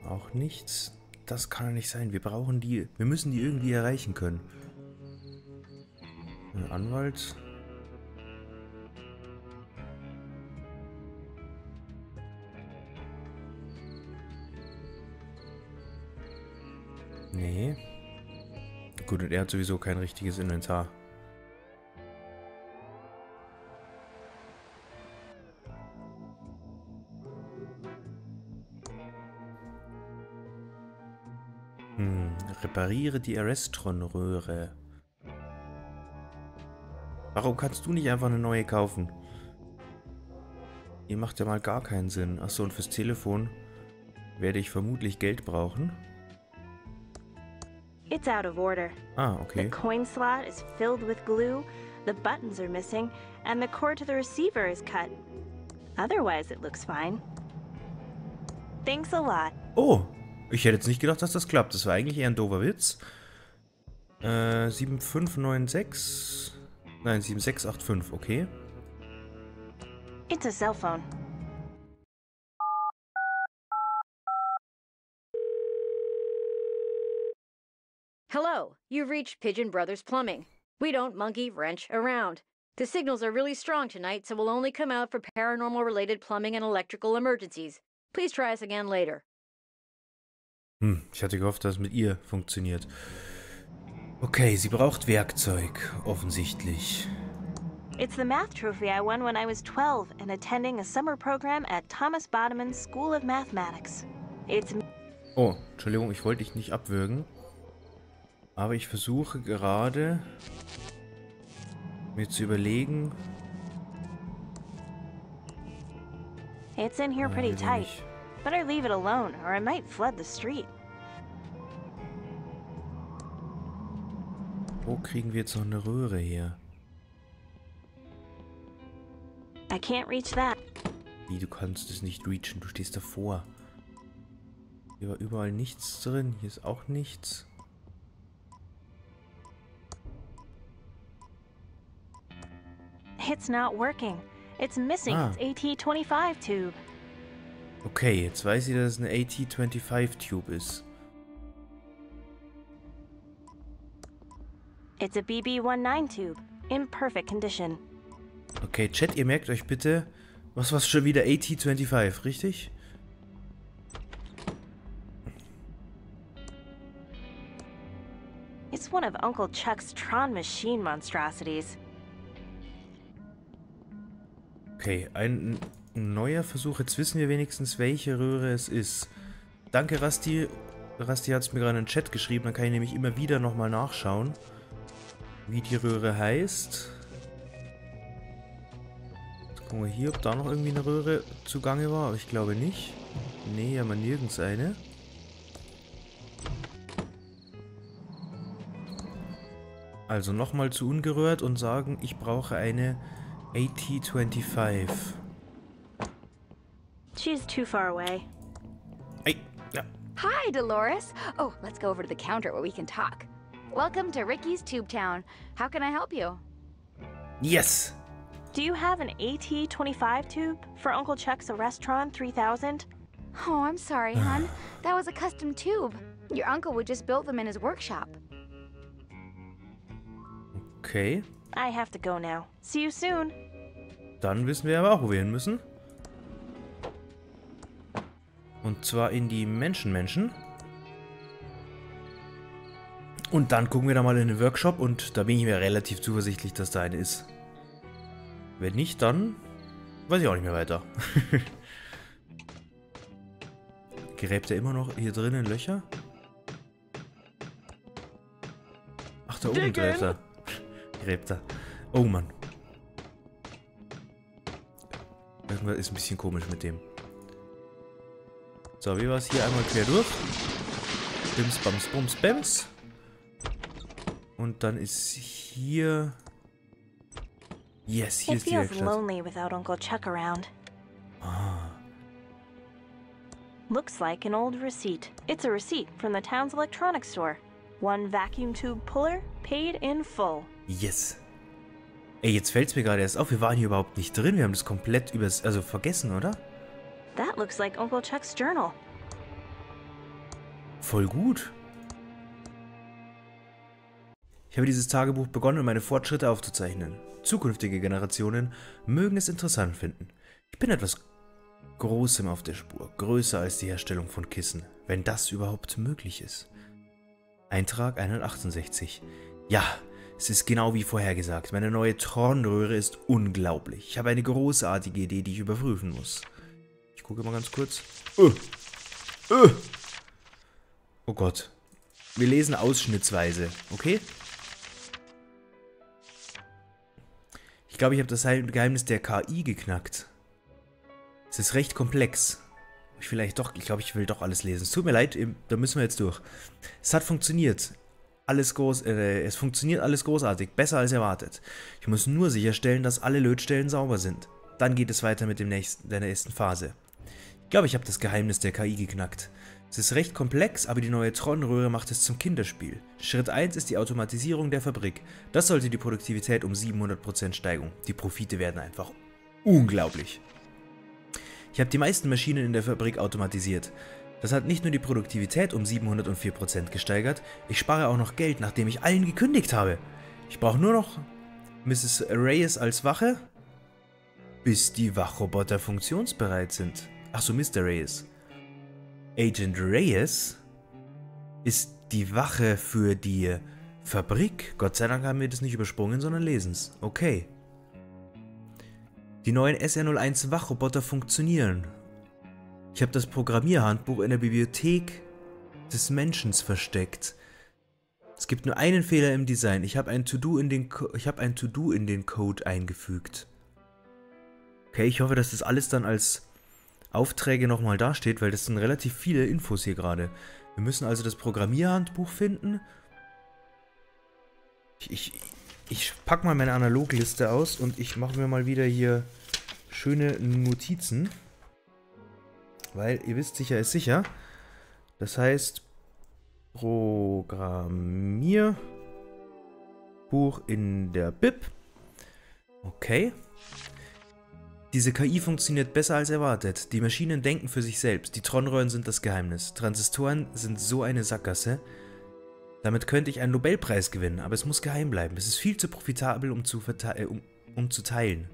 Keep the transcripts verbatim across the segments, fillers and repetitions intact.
Auch nichts. Das kann ja nicht sein. Wir brauchen die. Wir müssen die irgendwie erreichen können. Ein Anwalt. Nee. Gut, und er hat sowieso kein richtiges Inventar. Hm, repariere die Arrestron-Röhre. Warum kannst du nicht einfach eine neue kaufen? Ihr macht ja mal gar keinen Sinn. Achso, und fürs Telefon werde ich vermutlich Geld brauchen. It's out of order. Ah, The okay. coin slot is filled with glue, the buttons are missing, and the cord to the receiver is cut. Otherwise, it looks fine. Thanks a lot. Oh, ich hätte jetzt nicht gedacht, dass das klappt. Das war eigentlich eher ein doofer Witz. Äh, sieben fünf neun sechs... Nein, sieben sechs acht fünf, okay. It's a cell phone. Hello, you've reached Pigeon Brothers Plumbing. We don't monkey wrench around. The signals are really strong tonight, so we'll only come out for paranormal-related plumbing and electrical emergencies. Please try us again later. Hm, ich hatte gehofft, dass es mit ihr funktioniert. Okay, sie braucht Werkzeug, offensichtlich. It's the math trophy I won when I was twelve and attending a summer program at Thomas Bodeman's School of Mathematics. It's... Oh, Entschuldigung, ich wollte dich nicht abwürgen. Aber ich versuche gerade, mir zu überlegen... It's in here Ah, pretty will tight. nicht. Better leave it alone, or I might flood the street. Wo kriegen wir jetzt noch eine Röhre her? I can't reach that. Wie, du kannst es nicht reachen, du stehst davor. Hier war überall nichts drin, hier ist auch nichts. It's not working. It's missing Ah. its A T twenty-five tube. Okay, jetzt weiß ich, dass es eine A T fünfundzwanzig Tube ist. It's a B B nineteen tube, in perfect condition. Okay, Chat, ihr merkt euch bitte, was war schon wieder A T fünfundzwanzig, richtig? It's one of Uncle Chuck's Tron machine monstrosities. Okay, ein, ein neuer Versuch. Jetzt wissen wir wenigstens, welche Röhre es ist. Danke, Rasti. Rasti hat es mir gerade in den Chat geschrieben. Dann kann ich nämlich immer wieder nochmal nachschauen, wie die Röhre heißt. Jetzt gucken wir hier, ob da noch irgendwie eine Röhre zugange war. Aber ich glaube nicht. Nee, hier haben wir nirgends eine. Also nochmal zu ungerührt und sagen, ich brauche eine A T fünfundzwanzig. She's too far away. Hey, ja. Hi, Dolores. Oh, let's go over to the counter where we can talk. Welcome to Ricky's Tube Town. How can I help you? Yes! Do you have an A T twenty-five tube for Uncle Chuck's Arrestron three thousand? Oh, I'm sorry, hon. That was a custom tube. Your uncle would just build them in his workshop. Okay, I have to go now. See you soon. dann wissen wir aber auch, wo wir hin müssen. Und zwar in die Menschenmenschen. Und dann gucken wir da mal in den Workshop und da bin ich mir relativ zuversichtlich, dass da eine ist. Wenn nicht, dann weiß ich auch nicht mehr weiter. Gräbt er immer noch hier drinnen Löcher? Ach, da oben gräbt er. Gräbt er. Oh Mann. Irgendwas ist ein bisschen komisch mit dem. So, wie war es hier einmal quer durch? Bims, bams, bums, bams. Und dann ist hier... Yes, hier It ist die feels Werkstatt. lonely without Uncle Chuck around. Ah, Looks like an old receipt. It's a receipt from the town's electronics store. One vacuum tube puller, paid in full. yes. Ey, jetzt fällt es mir gerade erst auf, wir waren hier überhaupt nicht drin. Wir haben das komplett übers... also vergessen, oder? That looks like Uncle Chuck's journal. Voll gut. Ich habe dieses Tagebuch begonnen, um meine Fortschritte aufzuzeichnen. Zukünftige Generationen mögen es interessant finden. Ich bin etwas Großem auf der Spur, größer als die Herstellung von Kissen, wenn das überhaupt möglich ist. Eintrag hundertachtundsechzig. Ja, es ist genau wie vorhergesagt. Meine neue Tron-Röhre ist unglaublich. Ich habe eine großartige Idee, die ich überprüfen muss. Ich gucke mal ganz kurz. Uh. Uh. Oh Gott. Wir lesen ausschnittsweise, okay? Ich glaube, ich habe das Geheimnis der K I geknackt. Es ist recht komplex. Ich vielleicht doch, ich glaube, ich will doch alles lesen. Es tut mir leid, da müssen wir jetzt durch. Es hat funktioniert. Alles groß, äh, es funktioniert alles großartig, besser als erwartet. Ich muss nur sicherstellen, dass alle Lötstellen sauber sind. Dann geht es weiter mit dem nächsten, der nächsten Phase. Ich glaube, ich habe das Geheimnis der K I geknackt. Es ist recht komplex, aber die neue Tron-Röhre macht es zum Kinderspiel. Schritt eins ist die Automatisierung der Fabrik. Das sollte die Produktivität um siebenhundert Prozent steigen. Die Profite werden einfach unglaublich. Ich habe die meisten Maschinen in der Fabrik automatisiert. Das hat nicht nur die Produktivität um siebenhundertvier Prozent gesteigert, ich spare auch noch Geld, nachdem ich allen gekündigt habe. Ich brauche nur noch Misses Reyes als Wache, bis die Wachroboter funktionsbereit sind. Achso, Mister Reyes. Agent Reyes ist die Wache für die Fabrik. Gott sei Dank haben wir das nicht übersprungen, sondern lesen es. Okay. Die neuen S R null eins Wachroboter funktionieren. Ich habe das Programmierhandbuch in der Bibliothek des Menschen versteckt. Es gibt nur einen Fehler im Design. Ich habe ein To-Do in den Co- ich habe ein To-Do in den Code eingefügt. Okay, ich hoffe, dass das alles dann als Aufträge nochmal dasteht, weil das sind relativ viele Infos hier gerade. Wir müssen also das Programmierhandbuch finden. Ich, ich, ich packe mal meine Analogliste aus und ich mache mir mal wieder hier schöne Notizen. Weil, ihr wisst, sicher ist sicher. Das heißt, Programmierbuch in der B I B. Okay. Diese K I funktioniert besser als erwartet. Die Maschinen denken für sich selbst. Die Tron-Röhren sind das Geheimnis. Transistoren sind so eine Sackgasse. Damit könnte ich einen Nobelpreis gewinnen, aber es muss geheim bleiben. Es ist viel zu profitabel, um zu, äh, um, um zu teilen.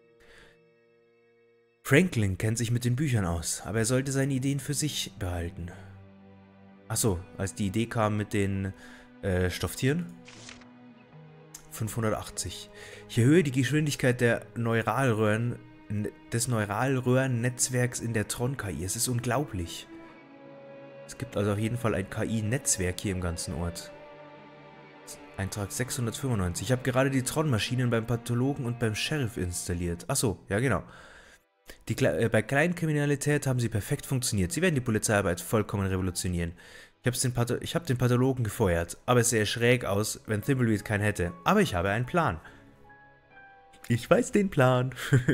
Franklin kennt sich mit den Büchern aus, aber er sollte seine Ideen für sich behalten. Achso, als die Idee kam mit den äh, Stofftieren. fünfhundertachtzig. Ich erhöhe die Geschwindigkeit der Neuralröhren, des Neuralröhrennetzwerks in der Tron-K I. Es ist unglaublich. Es gibt also auf jeden Fall ein K I-Netzwerk hier im ganzen Ort. Eintrag sechshundertfünfundneunzig. Ich habe gerade die Tron-Maschinen beim Pathologen und beim Sheriff installiert. Achso, ja genau. Die, äh, bei Kleinkriminalität haben sie perfekt funktioniert. Sie werden die Polizeiarbeit vollkommen revolutionieren. Ich, den ich habe den Pathologen gefeuert, aber es sähe schräg aus, wenn Thimbleweed keinen hätte. Aber ich habe einen Plan. Ich weiß den Plan.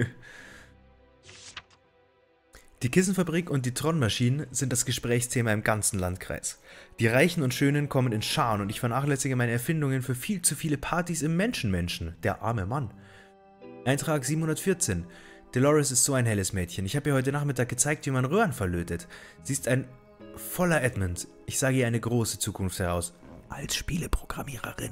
Die Kissenfabrik und die Tron-Maschinen sind das Gesprächsthema im ganzen Landkreis. Die Reichen und Schönen kommen in Scharen und ich vernachlässige meine Erfindungen für viel zu viele Partys im Menschenmenschen. Der arme Mann. Eintrag siebenhundertvierzehn. Dolores ist so ein helles Mädchen. Ich habe ihr heute Nachmittag gezeigt, wie man Röhren verlötet. Sie ist ein voller Edmund. Ich sage ihr eine große Zukunft heraus. Als Spieleprogrammiererin.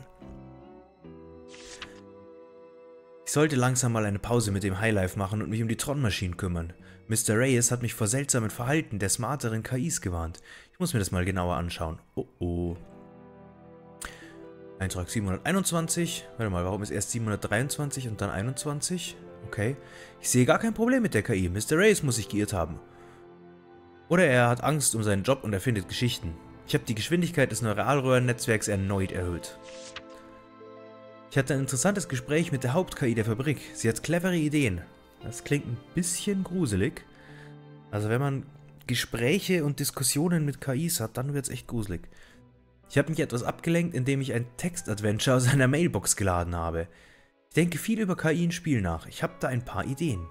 Ich sollte langsam mal eine Pause mit dem Highlife machen und mich um die Tron-Maschinen kümmern. Mister Reyes hat mich vor seltsamen Verhalten der smarteren K Is gewarnt. Ich muss mir das mal genauer anschauen. Oh oh. Eintrag siebenhunderteinundzwanzig. Warte mal, warum ist erst siebenhundertdreiundzwanzig und dann einundzwanzig? Okay. Ich sehe gar kein Problem mit der K I. Mister Reyes muss sich geirrt haben. Oder er hat Angst um seinen Job und erfindet Geschichten. Ich habe die Geschwindigkeit des Neuralröhrennetzwerks erneut erhöht. Ich hatte ein interessantes Gespräch mit der Haupt-K I der Fabrik. Sie hat clevere Ideen. Das klingt ein bisschen gruselig. Also wenn man Gespräche und Diskussionen mit K Is hat, dann wird es echt gruselig. Ich habe mich etwas abgelenkt, indem ich ein Text-Adventure aus einer Mailbox geladen habe. Ich denke viel über K I in Spiel nach. Ich habe da ein paar Ideen.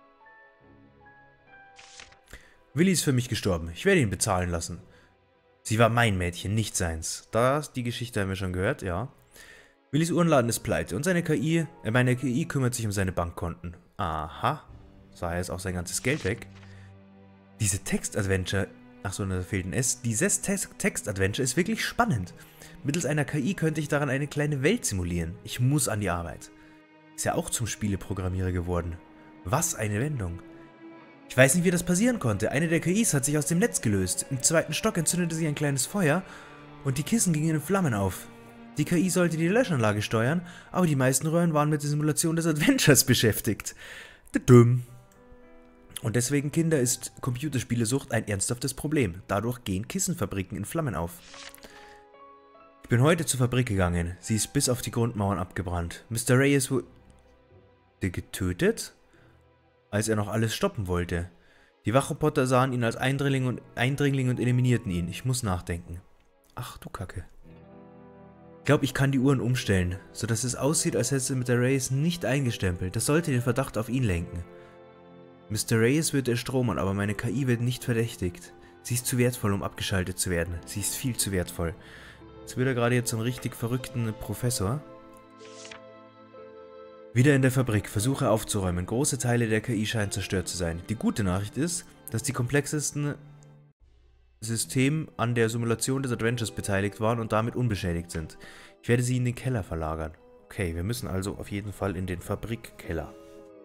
Willi ist für mich gestorben. Ich werde ihn bezahlen lassen. Sie war mein Mädchen, nicht seins. Das, die Geschichte haben wir schon gehört, ja. Willis Uhrenladen ist pleite und seine K I, äh, meine K I kümmert sich um seine Bankkonten. Aha. So, er ist auch sein ganzes Geld weg. Diese Text-Adventure Achso, da fehlt ein S. Dieses Text-Adventure ist wirklich spannend. Mittels einer K I könnte ich daran eine kleine Welt simulieren. Ich muss an die Arbeit. Ist ja auch zum Spieleprogrammierer geworden. Was eine Wendung. Ich weiß nicht, wie das passieren konnte. Eine der K Is hat sich aus dem Netz gelöst. Im zweiten Stock entzündete sich ein kleines Feuer und die Kissen gingen in Flammen auf. Die K I sollte die Löschanlage steuern, aber die meisten Röhren waren mit der Simulation des Adventures beschäftigt. Dumm. Und deswegen, Kinder, ist Computerspielesucht ein ernsthaftes Problem. Dadurch gehen Kissenfabriken in Flammen auf. Ich bin heute zur Fabrik gegangen. Sie ist bis auf die Grundmauern abgebrannt. Mister Reyes wurde getötet, als er noch alles stoppen wollte. Die Wachroboter sahen ihn als Eindringling und, Eindringling und eliminierten ihn. Ich muss nachdenken. Ach du Kacke. Ich glaube, ich kann die Uhren umstellen, sodass es aussieht, als hätte Mister Reyes nicht eingestempelt. Das sollte den Verdacht auf ihn lenken. Mister Reyes wird erstromern, aber meine K I wird nicht verdächtigt. Sie ist zu wertvoll, um abgeschaltet zu werden. Sie ist viel zu wertvoll. Jetzt wird er gerade jetzt so einen richtig verrückten Professor. Wieder in der Fabrik. Versuche aufzuräumen. Große Teile der K I scheinen zerstört zu sein. Die gute Nachricht ist, dass die komplexesten Systeme an der Simulation des Adventures beteiligt waren und damit unbeschädigt sind. Ich werde sie in den Keller verlagern. Okay, wir müssen also auf jeden Fall in den Fabrikkeller.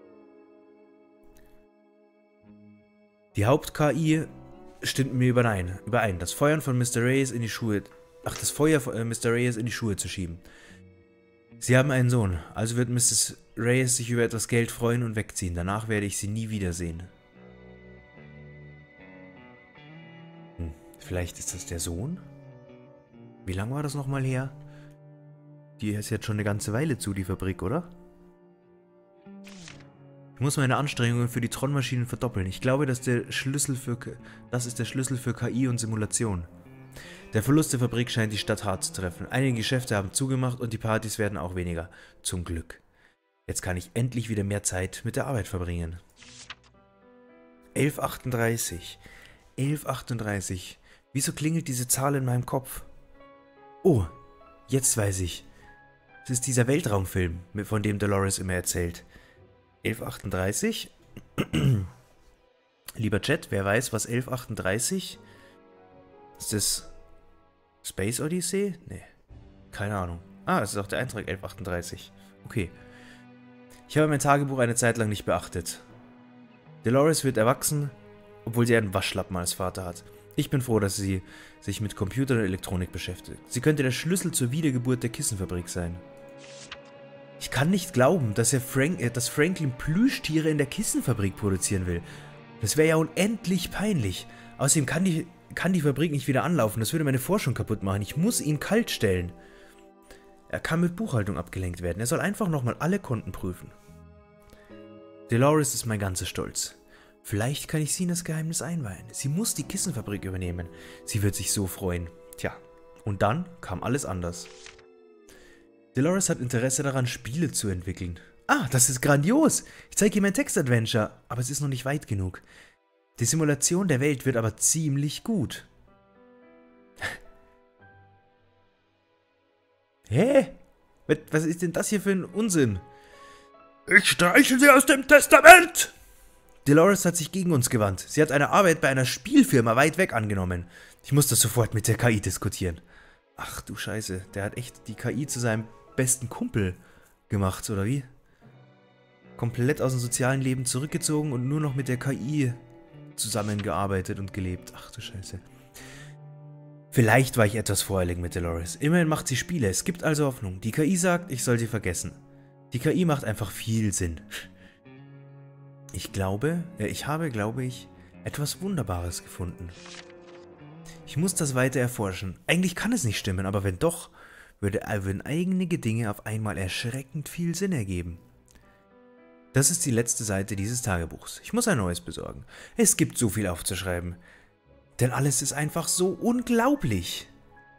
Die Haupt-K I stimmt mir überein, überein, das Feuern von Mister Reyes in die Schuhe, ach, das Feuer von äh, Mister Reyes in die Schuhe zu schieben. Sie haben einen Sohn, also wird Misses Reyes sich über etwas Geld freuen und wegziehen. Danach werde ich sie nie wiedersehen. Hm, vielleicht ist das der Sohn? Wie lange war das nochmal her? Die ist jetzt schon eine ganze Weile zu, die Fabrik, oder? Ich muss meine Anstrengungen für die Tron-Maschinen verdoppeln. Ich glaube, dass der Schlüssel für, das ist der Schlüssel für K I und Simulation. Der Verlust der Fabrik scheint die Stadt hart zu treffen. Einige Geschäfte haben zugemacht und die Partys werden auch weniger. Zum Glück. Jetzt kann ich endlich wieder mehr Zeit mit der Arbeit verbringen. elf Uhr achtunddreißig. elf Uhr achtunddreißig. Wieso klingelt diese Zahl in meinem Kopf? Oh, jetzt weiß ich. Es ist dieser Weltraumfilm, von dem Dolores immer erzählt. elf Uhr achtunddreißig. Lieber Chat, wer weiß, was elf Uhr achtunddreißig? Ist das Space Odyssey? Nee, keine Ahnung. Ah, es ist auch der Eintrag elf Uhr achtunddreißig. Okay. Ich habe mein Tagebuch eine Zeit lang nicht beachtet. Dolores wird erwachsen, obwohl sie einen Waschlappen als Vater hat. Ich bin froh, dass sie sich mit Computer und Elektronik beschäftigt. Sie könnte der Schlüssel zur Wiedergeburt der Kissenfabrik sein. Ich kann nicht glauben, dass, er Frank, äh, dass Franklin Plüschtiere in der Kissenfabrik produzieren will. Das wäre ja unendlich peinlich. Außerdem kann die, kann die Fabrik nicht wieder anlaufen. Das würde meine Forschung kaputt machen. Ich muss ihn kalt stellen. Er kann mit Buchhaltung abgelenkt werden. Er soll einfach nochmal alle Konten prüfen. Dolores ist mein ganzer Stolz. Vielleicht kann ich sie in das Geheimnis einweihen. Sie muss die Kissenfabrik übernehmen. Sie wird sich so freuen. Tja, und dann kam alles anders. Dolores hat Interesse daran, Spiele zu entwickeln. Ah, das ist grandios. Ich zeige ihr mein Text-Adventure, aber es ist noch nicht weit genug. Die Simulation der Welt wird aber ziemlich gut. Hä? Was ist denn das hier für ein Unsinn? Ich streiche sie aus dem Testament! Dolores hat sich gegen uns gewandt. Sie hat eine Arbeit bei einer Spielfirma weit weg angenommen. Ich muss das sofort mit der K I diskutieren. Ach du Scheiße, der hat echt die K I zu seinem besten Kumpel gemacht, oder wie? Komplett aus dem sozialen Leben zurückgezogen und nur noch mit der K I zusammengearbeitet und gelebt. Ach du Scheiße. Vielleicht war ich etwas voreilig mit Dolores. Immerhin macht sie Spiele. Es gibt also Hoffnung. Die K I sagt, ich soll sie vergessen. Die K I macht einfach viel Sinn. Ich glaube, äh, ich habe, glaube ich, etwas Wunderbares gefunden. Ich muss das weiter erforschen. Eigentlich kann es nicht stimmen, aber wenn doch, würde, würden einige Dinge auf einmal erschreckend viel Sinn ergeben. Das ist die letzte Seite dieses Tagebuchs. Ich muss ein neues besorgen. Es gibt so viel aufzuschreiben. Denn alles ist einfach so unglaublich.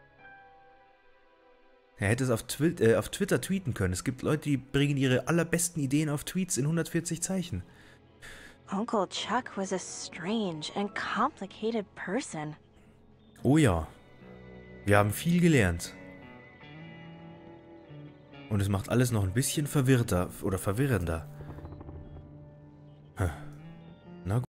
Er hätte es auf, Twi äh, auf Twitter tweeten können. Es gibt Leute, die bringen ihre allerbesten Ideen auf Tweets in hundertvierzig Zeichen. Uncle Chuck was a strange and complicated person. Oh ja. Wir haben viel gelernt. Und es macht alles noch ein bisschen verwirrter oder verwirrender.